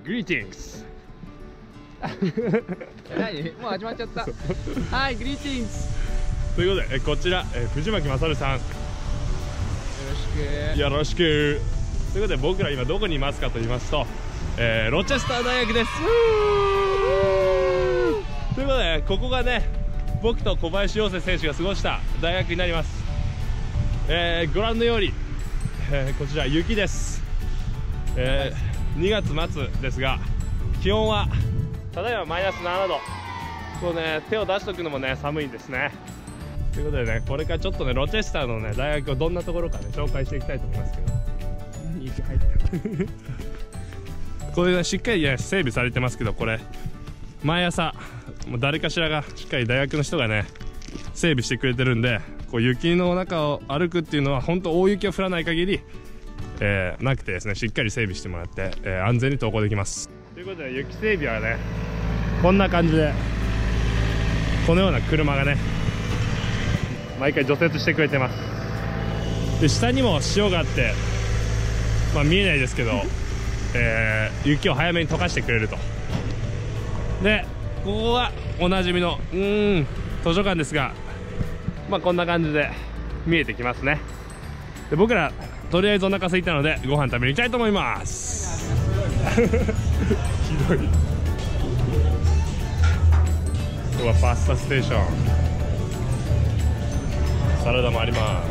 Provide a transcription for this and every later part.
グリーティングス。 何もう始まっちゃった。はい、グリーティングス。 ということで、こちら、藤巻勝さん、よろしく。ということで、僕ら今どこにいますかと言いますと、ロチェスター大学です。ということで、ここがね、僕と小林陽生選手が過ごした大学になります。ご覧のように、こちら雪です。2月末ですが、気温はただいまマイナス7度。そうね、手を出しとくのもね、寒いんですね。ということでね、これからちょっとね、ロチェスターのね、大学をどんなところかね、紹介していきたいと思いますけど。雪入ったこれね、しっかりね、整備されてますけど、これ毎朝もう誰かしらがしっかり大学の人がね、整備してくれてるんで、こう雪の中を歩くっていうのは本当大雪が降らない限り、なくてですね、しっかり整備してもらって、安全に登校できます。ということで、雪整備はね、こんな感じでこのような車がね、毎回除雪してくれてます。で、下にも塩があって、まあ見えないですけど、雪を早めに溶かしてくれると。で、ここはおなじみの図書館ですが、まあこんな感じで見えてきますね。で、僕らとりあえずお腹空いたのでご飯食べに行きたいと思います。ひどい。ここはパスタステーション。サラダもあります。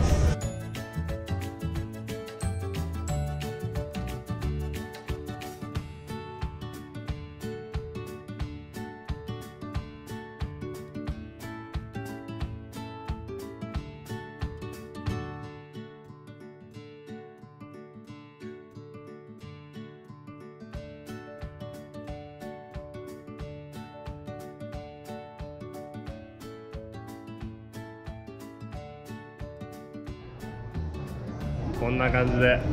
こんな感じで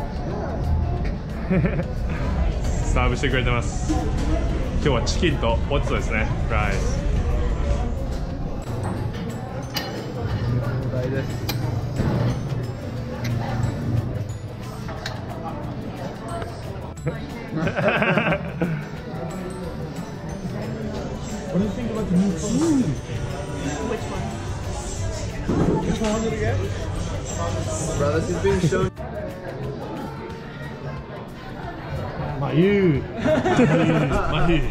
サーブしてくれてます。今日はチキンとポテトですね。フライス大です。 What do you think about the new food? Which one? Which one did it get? Bro, this is being shown. まゆうまゆう。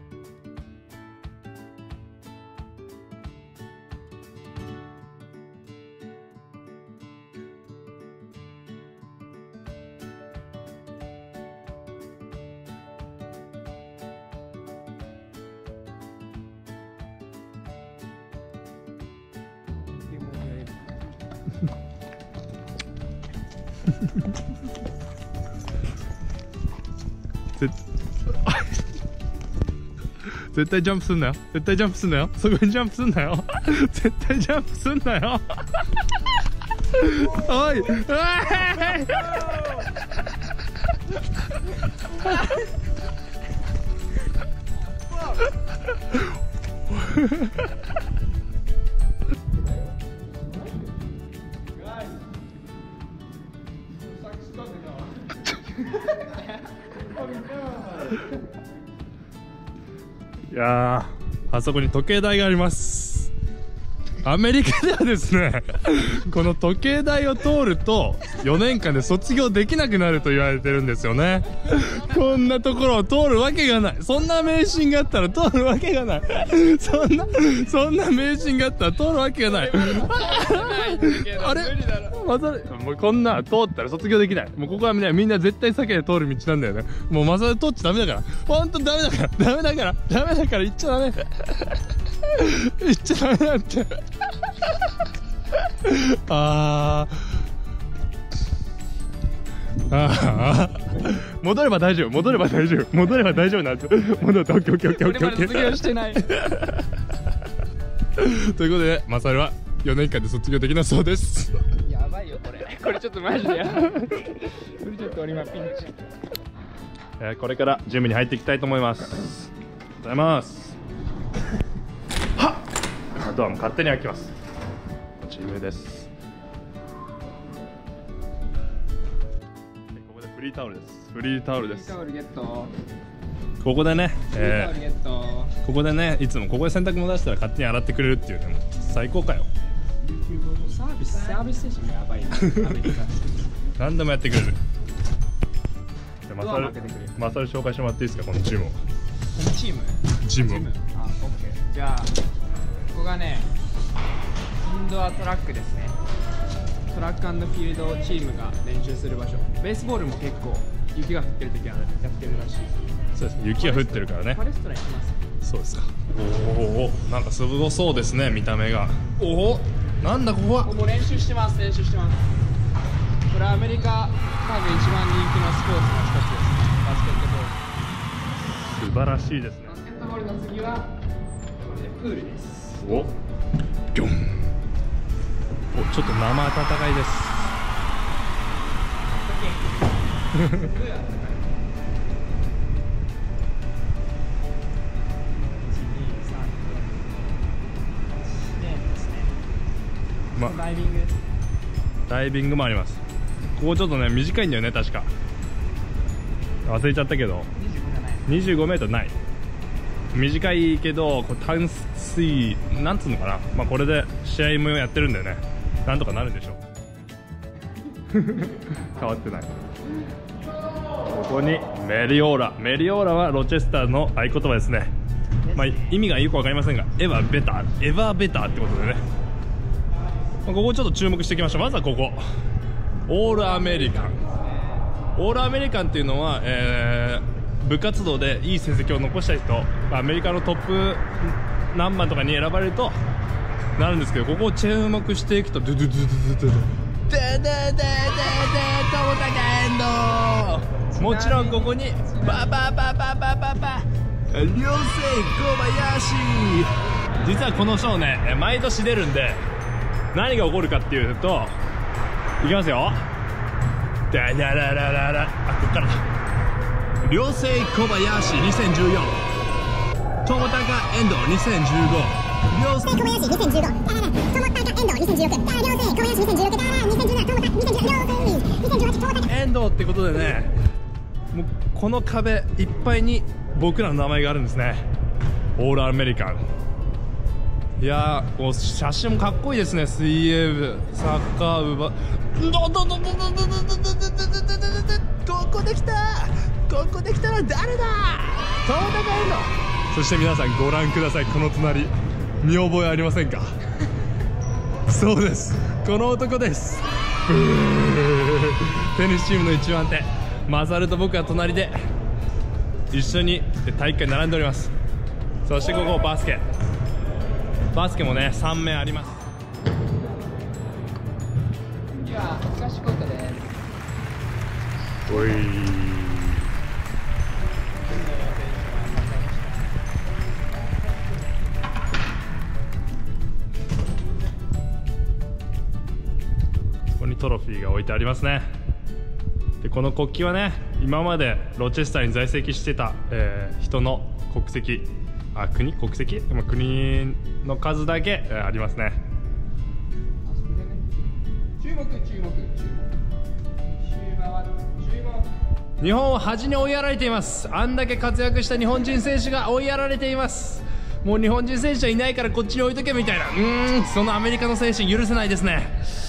絶対ジャンプすんなよ。絶対ジャンプすんなよ。そこにジャンプすんなよ。絶対ジャンプすんなよ。おい、おい。いやー、あそこに時計台があります。アメリカではですね、この時計台を通ると4年間で卒業できなくなると言われてるんですよね。こんなところを通るわけがない。そんな迷信があったら通るわけがない。そんな迷信があったら通るわけがない。あれまさもうこんな通ったら卒業できない。もうここはね、みんな絶対避けて通る道なんだよね。もうまさで通っちゃダメだから。ほんとダメだから。ダメだから行っちゃダメ。行っちゃダメだって。戻れば大丈夫なんです。戻った。オッケー俺まだ卒業してない。 ということで、マサルは4年間で卒業できなそうです。 やばいよこれちょっとマジでやばい。これちょっと俺今ピンチ。 これから準備に入っていきたいと思います。ありがとうございます。はっ、ドアも勝手に開きます。チームです。ここでフリータオルです。 フリータオルゲット。 ここでね、 タオルゲット。 ここでね、いつもここで洗濯物出したら勝手に洗ってくれるっていうね、もう最高かよ。 サービス精神がやばいな。アメリカ。 何でもやってくれる。じゃあドアも開けてくれるマサル紹介してもらっていいですか、このチームを。 このチーム。 チームを。 あ、オッケー。じゃあここがね、インドアトラックですね。トラック&フィールドチームが練習する場所。ベースボールも結構雪が降ってる時はやってるらしい。 そうですね、雪が降ってるからねパ。レストラン行きます。 そうですか。おお、なんかすごそうですね、見た目が。おお、なんだここは。 もう練習してます。これアメリカ多分一番人気のスポーツの一つですね。バスケットボール。 素晴らしいですね。 バスケットボールの次はこれでプールです。 お、ギョン。お、ちょっと生温かいです。ま、 ダイビングです。 ダイビングもあります。ここちょっとね、短いんだよね、確か。忘れちゃったけど、25メートルない。短いけど、こう淡水、なんつうのかな、まあこれで試合もやってるんだよね。なんとかなるんでしょう。変わってない。ここにメリオーラ。メリオーラはロチェスターの合言葉ですね。まあ意味がよくわかりませんが、エヴァベター、エヴァベターってことでね。ここちょっと注目していきましょう。まずはここ、オールアメリカン。オールアメリカンっていうのは、部活動でいい成績を残した人、アメリカのトップ何番とかに選ばれるとなるんですけど、ここを注目していくとドゥドゥドゥドゥドゥドゥドゥドゥドゥドゥドゥ友高エンド。もちろんここにバババババババ両星小林。実はこのショーね、毎年出るんで、何が起こるかっていうと、いきますよ。ダラララララ、あ、こっからだ。両星小林2014、友高遠藤2015、両星小林2015、友高遠藤2016、両星小林2016、2017、友高2016、両星友高遠藤ってことでね、もうこの壁いっぱいに僕らの名前があるんですね。オールアメリカン。いやー、もう写真もかっこいいですね。水泳部、サッカー部、ここできた、ここできたら誰だ、友高遠藤。そして皆さんご覧ください、この隣、見覚えありませんか？そうです、この男です。テニスチームの一番手、マサルと僕は隣で一緒に体育館に並んでおります。そしてここバスケもね、3面あります。 次は東コートです。 おい、ここにトロフィーが置いてありますね。でこの国旗はね、今までロチェスターに在籍してた、人の国籍、国籍、まあ、国の数だけ、ありますね。 注目。 日本は端に追いやられています。あんだけ活躍した日本人選手が追いやられています。もう日本人選手はいないからこっちに置いとけみたいな、そのアメリカの精神許せないですね。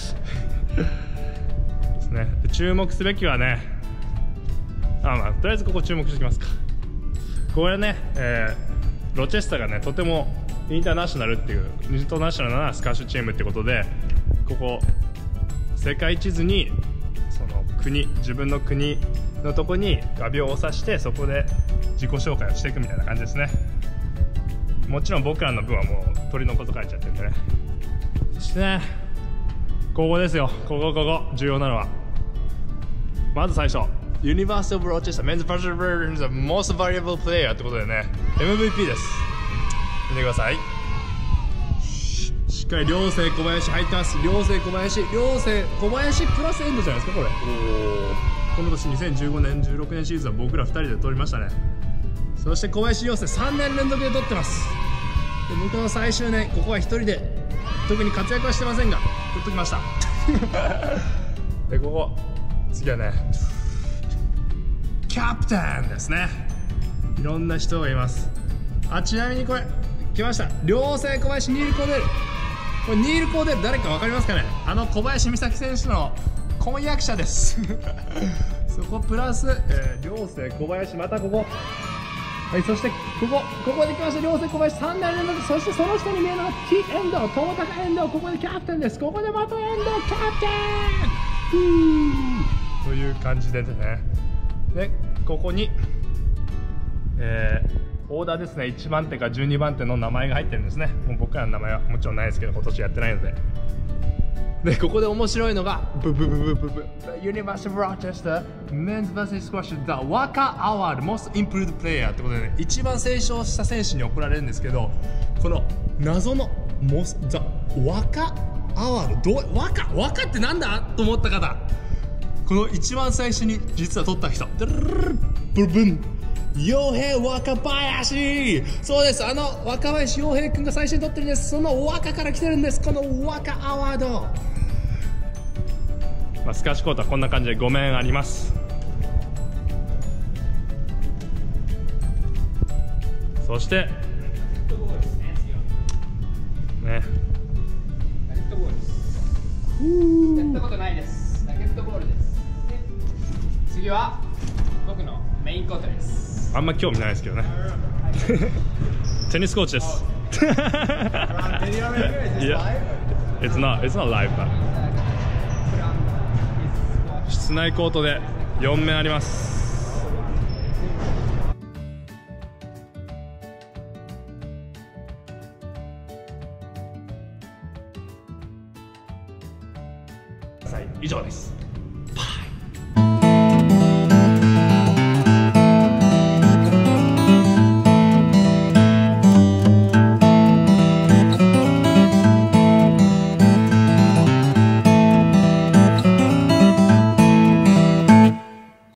ですね。注目すべきはね、まあとりあえずここ注目しておきますか。これね、ロチェスターがね、とてもインターナショナルっていう、インターナショナルなスカッシュチームってことで、ここ世界地図にその国、自分の国のとこに画鋲を刺して、そこで自己紹介をしていくみたいな感じですね。もちろん僕らの分はもう取り残されちゃってるんでね。そしてね、ここですよ、ここ重要なのは、まず最初、University of Rochester Men's Basketball is the most valuable player ってことでね、 MVP です。見てください。しっかり両星小林入ってます。両星小林プラスエンドじゃないですか、これ。この年2015年16年シーズンは僕ら2人で取りましたね。そして小林両星3年連続で取ってます。で僕の最終年、ここは1人で特に活躍はしてませんが取っときました。でここ次はね、キャプテンですね。 いろんな人がいます。ちなみにこれ来ました、両生小林ニール・コーデル。これニール・コーデル誰か分かりますかね。小林美咲選手の婚約者ですそこプラス、両生小林、またここ、はい、そしてここで来ました、両生小林3代連続、そしてその下に見えるのが T 遠藤、友高遠藤、ここでキャプテンです。ここでまた遠藤キャプテンという感じでね。でここに、オーダーですね、1番手か12番手の名前が入ってるんですね。もう僕らの名前はもちろんないですけど、今年やってないので。でここで面白いのがThe University of Rochester Men's Basketball Squash The Waka Award Most Improved Player ってことでね、一番成長した選手に贈られるんですけど、この謎のThe Waka Award、ワカってなんだと思った方、この一番最初に実は取った人、ブブン陽平若林、そうです、若林陽平君が最初に取ってるんです。その若から来てるんです、この若アワード。スカッシュコートはこんな感じで5面あります。そしてね、 ラケットボールです。やったことないです。ラケットボールです。次は僕のメインコートです。 あんま興味ないですけどねテニスコーチです。いや、It's not live, but 室内コートで4面あります。以上です。